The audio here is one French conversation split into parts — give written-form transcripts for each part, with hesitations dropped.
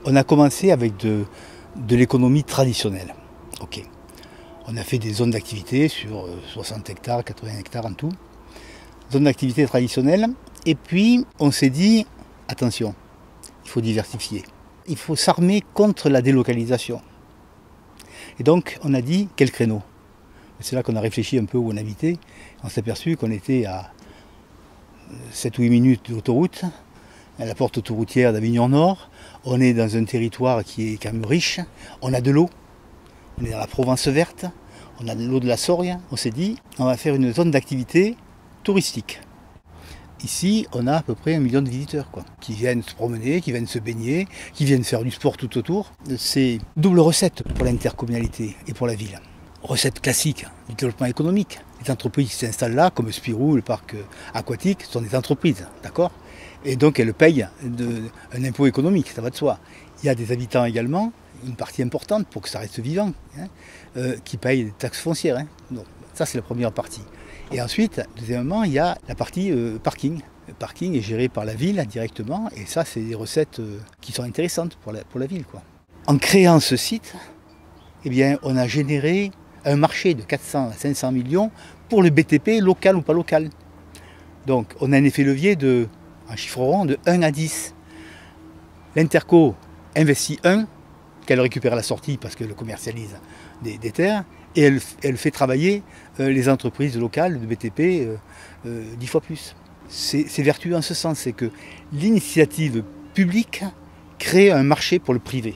On a commencé avec de l'économie traditionnelle. Ok. On a fait des zones d'activité sur 60 hectares, 80 hectares en tout. Zones d'activité traditionnelles. Et puis on s'est dit, attention, il faut diversifier. Il faut s'armer contre la délocalisation. Et donc on a dit, quel créneau? C'est là qu'on a réfléchi un peu où on habitait. On s'est aperçu qu'on était à 7 ou 8 minutes d'autoroute, à la porte autoroutière d'Avignon Nord. On est dans un territoire qui est quand même riche. On a de l'eau. On est dans la Provence verte. On a de l'eau de la Sorgue. On s'est dit, on va faire une zone d'activité touristique. Ici, on a à peu près 1 million de visiteurs, qui viennent se promener, qui viennent se baigner, qui viennent faire du sport tout autour. C'est double recette pour l'intercommunalité et pour la ville. Recette classique du développement économique. Les entreprises qui s'installent là, comme Spirou, le parc aquatique, sont des entreprises, d'accord? Et donc elles payent un impôt économique, ça va de soi. Il y a des habitants également, une partie importante pour que ça reste vivant, qui payent des taxes foncières. Donc, ça c'est la première partie. Et ensuite, deuxièmement, il y a la partie parking. Le parking est géré par la ville directement, et ça c'est des recettes qui sont intéressantes pour la ville, En créant ce site, eh bien, on a généré un marché de 400 à 500 millions pour le BTP, local ou pas local. Donc on a un effet levier en chiffre rond de 1 à 10. L'Interco investit 1, qu'elle récupère à la sortie parce qu'elle commercialise des terres, et elle fait travailler les entreprises locales de BTP 10 fois plus. C'est vertueux en ce sens, c'est que l'initiative publique crée un marché pour le privé.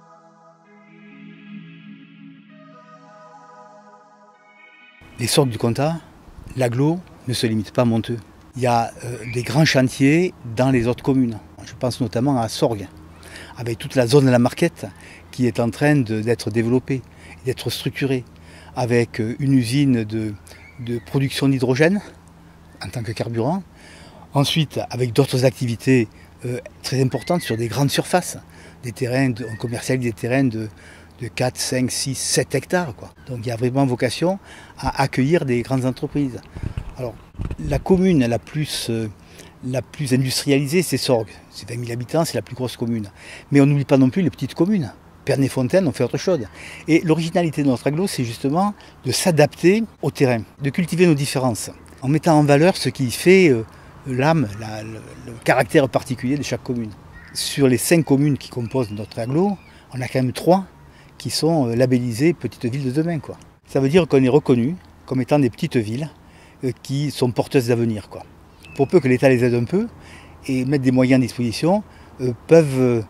Les Sorgues du Comtat, l'agglo ne se limite pas à Monteux. Il y a des grands chantiers dans les autres communes. Je pense notamment à Sorgues, avec toute la zone de la Marquette qui est en train d'être développée, d'être structurée, avec une usine de production d'hydrogène en tant que carburant. Ensuite, avec d'autres activités très importantes sur des grandes surfaces, des terrains, on commercialise des terrains de 4, 5, 6, 7 hectares. Donc il y a vraiment vocation à accueillir des grandes entreprises. Alors la commune la plus industrialisée, c'est Sorgues. C'est 20 000 habitants, c'est la plus grosse commune. Mais on n'oublie pas non plus les petites communes. Pernay-Fontaine, on fait autre chose. Et l'originalité de notre agglo, c'est justement de s'adapter au terrain, de cultiver nos différences, en mettant en valeur ce qui fait l'âme, le caractère particulier de chaque commune. Sur les 5 communes qui composent notre agglo, on a quand même 3 qui sont labellisées petites villes de demain. Ça veut dire qu'on est reconnu comme étant des petites villes qui sont porteuses d'avenir. Pour peu que l'État les aide un peu et mette des moyens à disposition, peuvent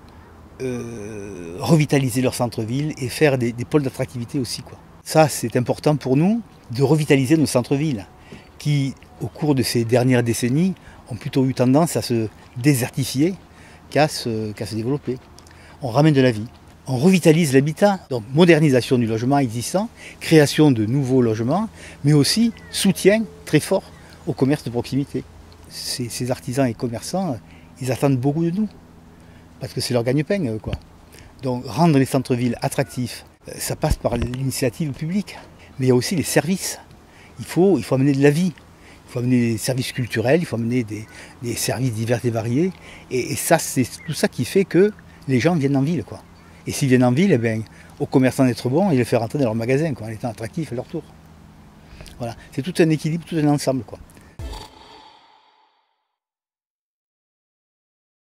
revitaliser leur centre-ville et faire des pôles d'attractivité aussi. Ça, c'est important pour nous de revitaliser nos centres-villes qui, au cours de ces dernières décennies, ont plutôt eu tendance à se désertifier qu'à se développer. On ramène de la vie. On revitalise l'habitat, donc modernisation du logement existant, création de nouveaux logements, mais aussi soutien très fort au commerce de proximité. Ces artisans et commerçants, ils attendent beaucoup de nous, parce que c'est leur gagne-pain, Donc rendre les centres-villes attractifs, ça passe par l'initiative publique, mais il y a aussi les services. Il faut amener de la vie, il faut amener des services culturels, il faut amener des services divers et variés, et ça, c'est tout ça qui fait que les gens viennent en ville, Et s'ils viennent en ville, aux commerçants d'être bons et les faire rentrer dans leur magasin, en étant attractifs à leur tour. Voilà, c'est tout un équilibre, tout un ensemble,